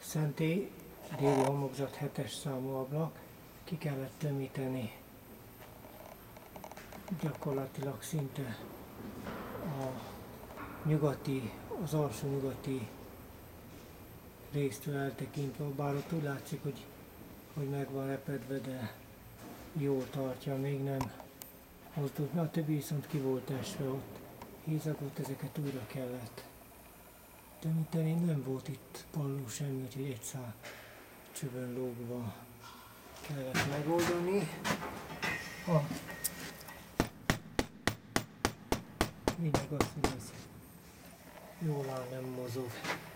szentély, déli homlokzat 7-es számú ablak, ki kellett tömíteni gyakorlatilag szinte az alsó nyugati résztől eltekintve, bár ott úgy látszik, hogy meg van repedve, de jól tartja, még nem mozdult, mert a többi viszont ki volt esve, ott hézagot, ezeket újra kellett tömíteni, nem volt itt palló semmi, úgyhogy egy szál csövön lógva kellett megoldani. A lényeg az, hogy ez jól áll, nem mozog.